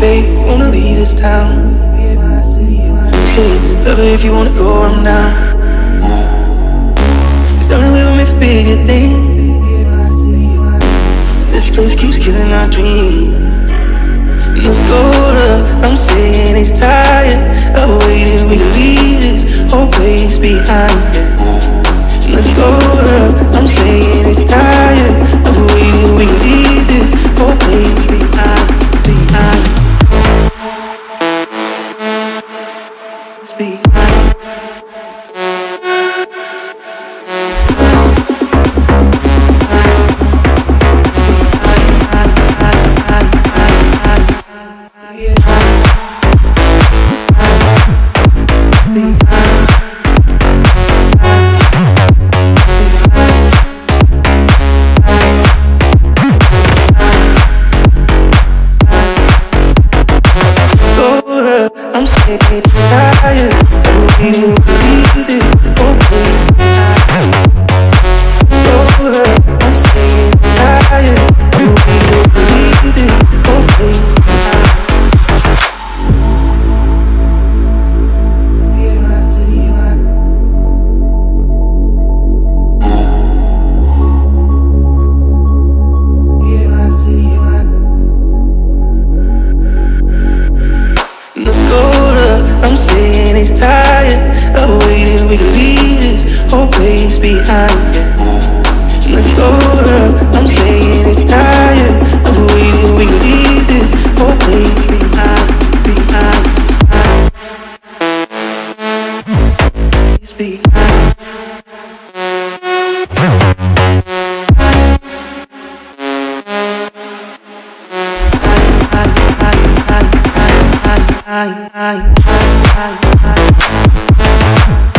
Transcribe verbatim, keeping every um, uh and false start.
babe, wanna leave this town. Say, love her if you wanna go, I'm down. Cause darling, we were meant for bigger things. This place keeps killing our dreams. Let's go, love, I'm saying he's tired of waiting, we can leave this whole place behind. Let's go, love, I'm saying he's tired of waiting, we can leave this whole place behind, behind. It's behind. I'm sick and tired of waiting, we leave this whole place behind. Let's go, love, I'm sick and tired of waiting, we leave this whole place behind. I'm saying he's tired of waiting, we can leave this whole place behind, yeah. Let's go, love, I'm saying he's tired of waiting, we can leave this whole place behind, behind, behind. It's behind. I, I, I, I, I, I.